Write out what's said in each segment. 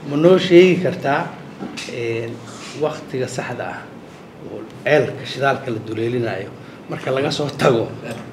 منو شيء كرتا وقت صحدا عيل كشدال كلا دوليلنا أيوه مركز لقى صوت تجو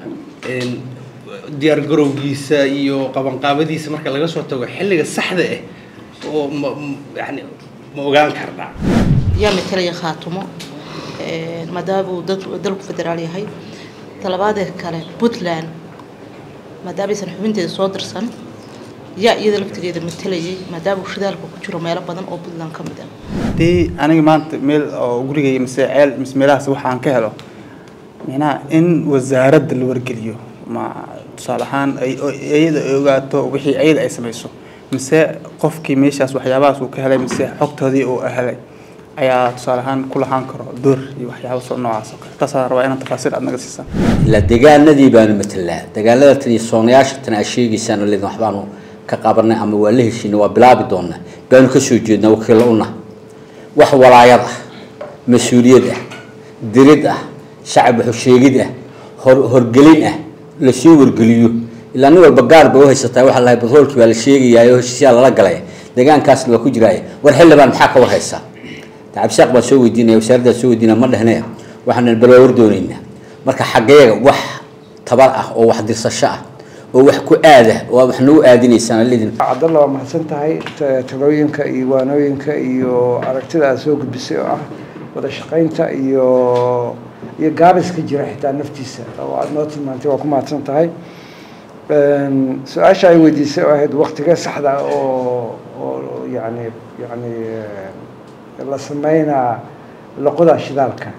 ديار جروجيسا iyo qaban qaabadiisa marka laga soo tago xilliga saxda ah oo yani ma ogaan karnaa yaa metelaya khaatumo madaabu dalku federaal yahay talabaad kale Puntland madaabu san xubinteeda soo dirsan yaa iyada laftigeeda metelayay madaabu shidaalku ku jiro meelo badan oo Puntland ka mid ah aniga maanta meel oo gurigay mas'aal meelahaas waxaan ka helo in wasaaradda la wargeliyo ma salahan ayada ogaato wixii ayada ay sameeyso mise qofkii meeshaas waxyaabahaas uu ka helay mise xogtoodii oo helay ayaa salahan ku lahaan karo door iyo waxyaabo soo noocaas ah taasoo rabaa inaan tafaasiil adnaga siisan la deegaanadii baan matalaa deegaanada tan Soomaaliyaasha tan asheegisan leedahay waxbaanu ka qabanay ama waa la heshiin waa bilaabi doona baanu ka soo jeednaa wakiil una wax walaayad ah mas'uuliyad ah dirid ah shacab xusheegid ah horgelin ah la sii wargeliyo ilaa nin walba gaar baa haysataa waxa la batroolkii baa la sheegayaa heshiisya la galay deegaankaas waa ku jiray war xilibaan maxaa ka warhaysa taab shaq baa soo weydiinay wasaaradda soo weydiinay ma dhahnay waxaan balwar doonaynaa marka xageega wax tabar ah oo wax dirsasho ah oo wax ku aada oo wax noo aadinaysan leedin Cabdallah waa mahadsan tahay talooyinka iyo waanooyinka iyo aragtida soo gudbisay oo ah wada shaqaynta iyo gaabiska jira xitaa naftiisa oo aad noo tilmaantay waa ku mahadsan tahay su'aasha ay weydiisay oo ahayd waqtiga saxda oo yani la sameynaa luqada shidaalka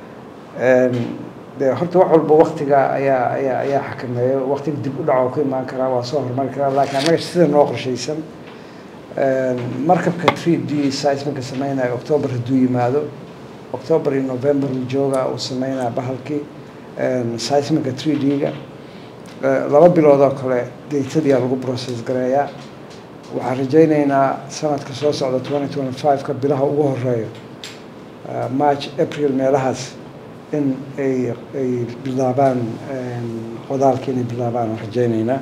horta wax walba waqtiga ayaa xakameeyo waqtiga dib u dhaco ku imaan karaa waa soo hormari karaa laakiin anaga sida noo qorshaysan markabka 3D seismic sameynaya October haduu yimaado October iyo November jooga oo sameynaa bahalkii seismic 3D-ga laba bilood oo kale data lagu process gareeyaa waxaan rajaynaynaa sanadka soo socda 2025 ka bilaha ugu horeeyo March April meelahaas in ay bilaabaan qodaalkii inay bilaabaan rajaynaynaa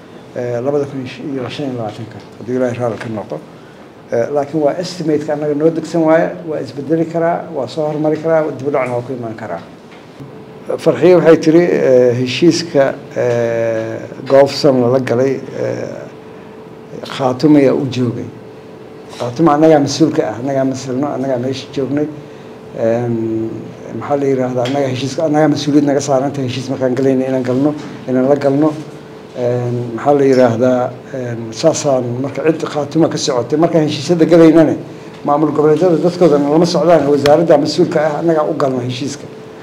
2025 ka hadii Ilaahay raali ka noqdo laakiin waa estimate ka anaga noo degsan waaye waa isbedeli karaa waa soo hormari karaa dib u dhacna ku imaan karaa farxiye waxay tiri heshiiska goofsan la galay khaatumaya u joogay khaatuma anaga mas'uulka ah anaga masalno anaga meesha joognay maxaa la yiraahdaa anaga heshiiska anaga mas'uuliyad naga saaranta heshiis markaan galayna inaan la galno maxaa la yiraahdaa saasaan marka cid khaatuma ka socotay marka heshiisada galaynana maamul goboleedyada dadkooda lama socdaan wasaaradda mas'uulka ah anaga u galno heshiiska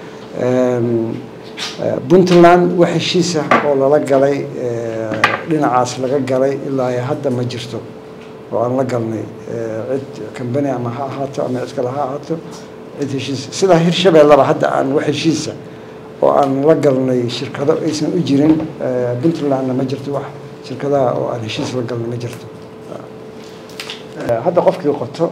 Puntland wax heshiis ah oo lala galay dhinacaas laga galay ilaa hadda ma jirto oo aan la galnay cid company ama ha ahaato ama cid kale ha ahaato cid heshiis sida Hirshabeelle hadda aan wax heshiis ah oo aan la galnay shirkado aysan u jirin Puntland ma jirto wax shirkadaha oo aan heshiis la galnay ma jirto hadda qofkii qoto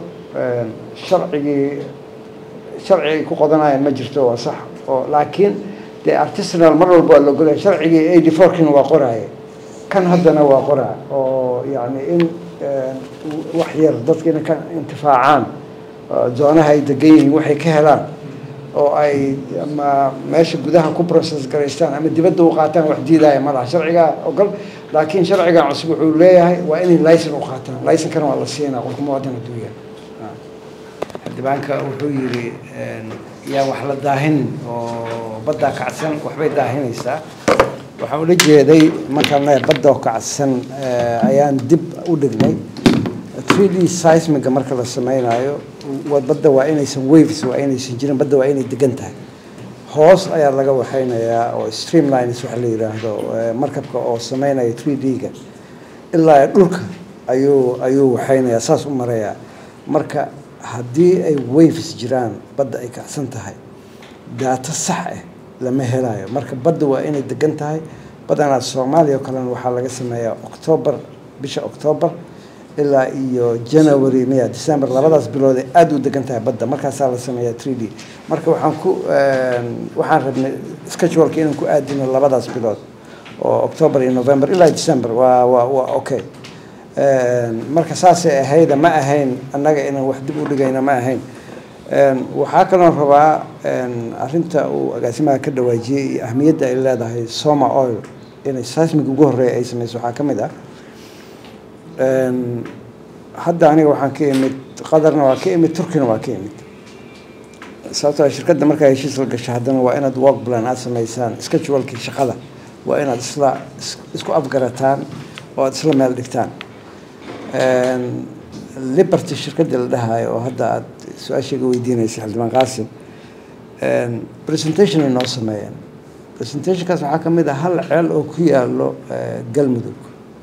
sharci ku qodanayaan ma jirto waa sax oo laakiin de artisanal mar walba la golay sharciga 84 kan waa qoraay kan haddana waa qoraa oo yani in wax yar dadkina ka intifaacaan zoonaha ay degan waxay ka helaan oo ay ama meesha gudaha ku process gareystaan ama dibadda u qaataan wax diidaya ma laha sharciga ogol laakiin sharciga cusub wuxuu leeyahay waa in license u qaataan license kan waa la siinaa qofka muwaadinka duuya dibaanka wuxuu yiri yaa wax la daahin oo badda kacsan waxbay daahinaysaa waxa uu la jeeday markaan badda kacsan ayaan dib u dhignay 3D seismic marka la sameynayo badda waa inaysan waves waa inaysan jirin badda waa inay degan tahay hoos ayaa laga waxaynayaa oo streamlines waxa la yiraahdo markabka oo sameynaya 3D-ga ilaa dhulka ayuu waxaynayaa saas u mareeyaa marka haddii ay waves jiraan badda ay kacsan tahay data sax ah lama helayo marka badda waa inay degan tahay badana Soomaaliya kale waxa laga sameeyaa October bisha October ilaa iyo January iyo December labadaas bilood aad u degan tahay badda markaas la sameeyaa 3D marka waxaan rabnay schedule-ka inaan ku aadino labadaas bilood oo October iyo November ilaa December waa okay marka saasay ahayda ma ahayn annaga inaan wax dib u dhigayna ma ahayn waxaa kaloo rabaa arrinta uu agaasimaha ka dhawaajiyey iyo ahmiyadda ay leedahay Soma Oil inay seismic ugu horreeya ay samayso waxaa ka mid ah hadda aniga waxaan ka imid qadarna waa ka imid turkina waa ka imid sababtoo shirkadda markaa heshiis la gasho haddana waa inaad work plan aad samaysaan schedule-kii shaqada waa inaad isku afgarataan oo aad isla meel dhigtaan Liberty shirkadda la dhahayo oo hadda aad su-aashayga weydiinaysa xildhibaan qaasim presentation ay noo sameeyeen presentationkaas waxaa ka mid ah hal ceel oo ku yaalo galmudug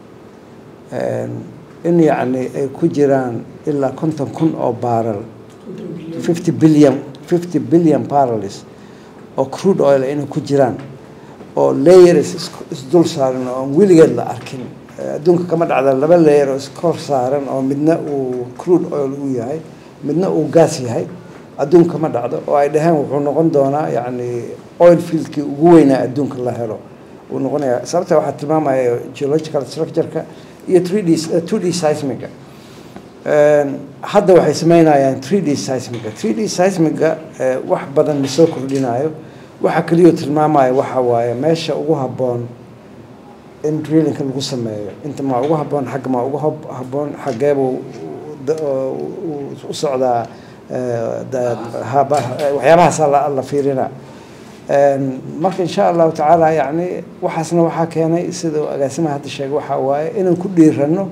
in yacni ay ku jiraan ilaa 50,000 oo barrel 50 billion barrels oo crude oil inay ku jiraan oo layers isdul saaran oo weligeed la arkin adduunka kama dhacda laba layer oo iskor saaran oo midna uu crude oil uu yahay midna uu gas yahay adduunka kama dhacdo oo ay dhahaan wuxuu noqon doonaa yacni oil fieldkii ugu weynaa adduunka la helo uu noqonayaa sababta waxaa tilmaamaya geological structure-ka iyo 2D seismic hadda waxay sameynayaan 3D seismic 3D seismic wax badan ma soo kordhinayo waxa kaliya tilmaamaya waxa waaye meesha ugu habboon in drilling lagu sameeyo inta ma ugu habboon xagga ma ugu habboon xageebu u socdaa waxyaabahaas la fiirina marka insha Allah taala yani waxaasna waxaa keenay sida agaasimaha hadda sheegay waxa waaye inaan ku dhiirano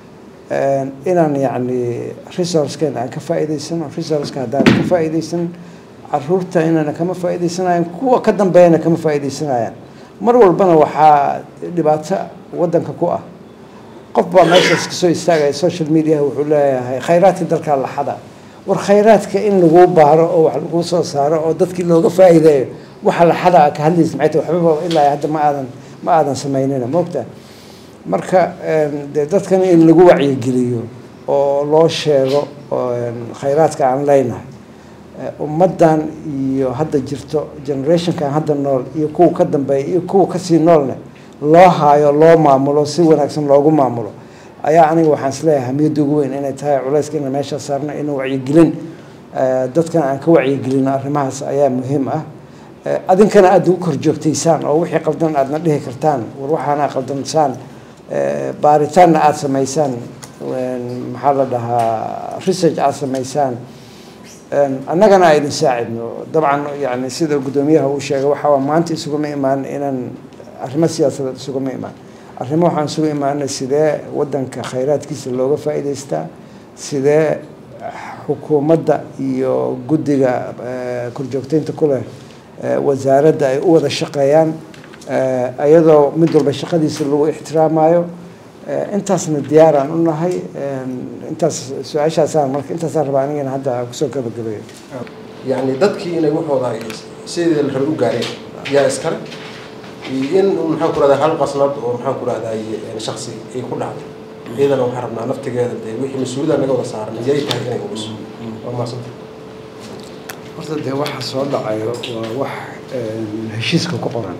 inaan yani resource-kan aan ka faa'iideysano resource-ka haddaan ka faa'iideysan caruurta inaan kama faa'iideysanayaan kuwa ka dambeeyana kama faa'iideysanayaan mar walbana waxaa dhibaato wadanka ku ah qof baa meeshaas ka soo istaagaya social media wuxuu leeyahay khayraadka dalka la xada war khayraadka in lagu baaro oo wax lagu soo saaro oo dadkii looga faa'iideeyo waxa la xada ka hadlaysa maxay tahay waxba ilaa hadda ma aadan sameynina moogta marka dadkan in lagu wacyi geliyo oo loo sheego khayraadka aan leenahay ummadan iyo hadda jirto generationkan hadda nool iyo kuwa ka dambeeya iyo kuwa ka sii noolna loo haayo loo maamulo si wanaagsan loogu maamulo ayaa aniga waxaan isleeyahay hamiyadda ugu weyn inay tahay culayska in meesha saarna in wacyigelin dadkan aan ka wacyigelin arrimahaas ayaa muhiim ah adinkana aad ugu kor joogtaysaan oo wixii qaldan aadna dhihi kartaan war waxaana qaldansaan baaritaanna aad samaysaan maxaa la dhahaa research aad samaysaan annagana ay idin saacidno dabcan yani sida gudoomiyaha uu sheegay waxa maanta isuguma imaan inaan arrimo siyaasadeed isuguma imaan arrimo waxaan isugu imaanay sidee wadanka khayraadkiisa looga faa'iideystaa sidee xukuumadda iyo guddiga korjoogteynta ku leh wasaaradda ay u wada shaqeeyaan iyadoo mid walba shaqadiisa lagu ixtiraamayo intaasna diyaaraan u nahay intaas su-aashaasaan marka intaasaan rabaa anigana hadda kusoo gabagabeeyo يعني dadkii inay waxooda ay sidii la rabo u gaareen yaa iskale in maxaa ku raada hal qasnad oo maxaa ku raada shakhsi ay ku dhacday iyadana waxaan rabnaa naftigeeda wixii mas'uuliyadda naga wada saaran yay tahay inay u cusub waa maasanta horta dee waxa soo dhacayo waa wax heshiiska ku qoran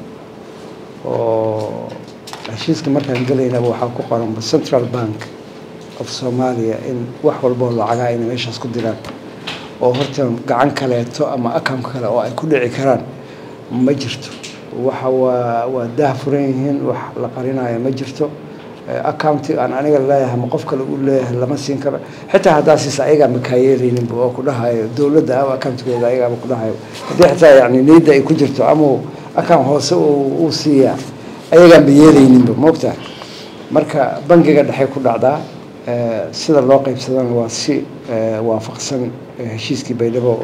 oo heshiiska markaan galayna waxaa ku qoran Central Bank of Somalia in wax walba lacaga ay meeshaas ku diraan oo horta gacan kaleeto ama account kale oo ay ku dhici karaan ma jirto waxa waa daahfuran yihiin wax la qarinayo ma jirto account aan aniga leeyahay ma qof kale uu leeyahay lama siin karo xitaa hadaas ayaga ma kaayeelinin oo ku dhahayo dawladda ama account-keeda ayaga ku dhahayo hadii xitaa yani niyada ay ku jirto ama account hoose uu siiya ayaga ma yeelaynin moogtaa marka bangiga dhexe ku dhacdaa sida loo qaybsadana waa si waafaqsan heshiiskii baydhabo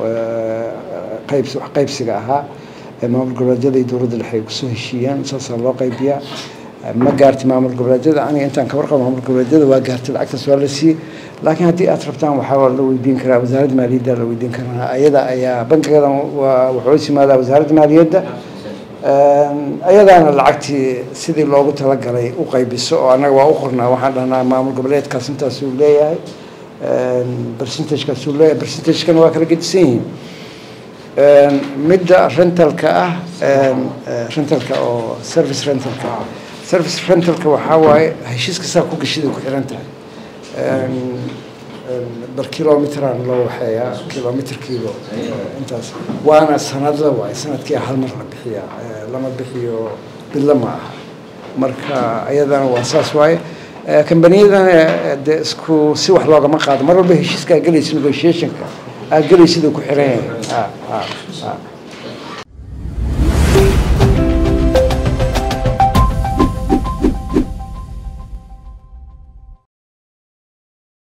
qaybsiga ahaa maamul goboleedyada dowladda dhexe ay kusoo heshiiyeen saasaa loo qaybiyaa ma gaartay maamul goboleedyada aniga intaan ka warqabo maamul goboleedyada waa gaartay lacagtaas waa la siiyey laakiin haddii aad rabtaan waxaa la weydiin karaa wasaaradda maaliyadda la weydiin karaa ayada ayaa bankigeeda wuxuu is yimaadaa wasaaradda maaliyadda ayadaana lacagtii sidii loogu talagalay u qaybiso oo annaga waa u qornaa waxaan dhahnaa maamul goboleedkaas intaasuu leeyahay percentagekaasuu leeyahay percentagekana waa kala gedisan yihiin midda rentalka ah rentalka oo service rentalka waxaa waaye heshiiska saa ku gashiday ku xiran tahay بالكيلومتران لو حياة كيلومتر كيلو انتاس وانا سند لواي سند كي هل مرة بحيا لما بحيو باللمع مركا ايضا واساس واي كمبانيدا اسكو سي wax looga ma qaado mar walba heshiiska galay negotiation ka galay sidoo ku xireen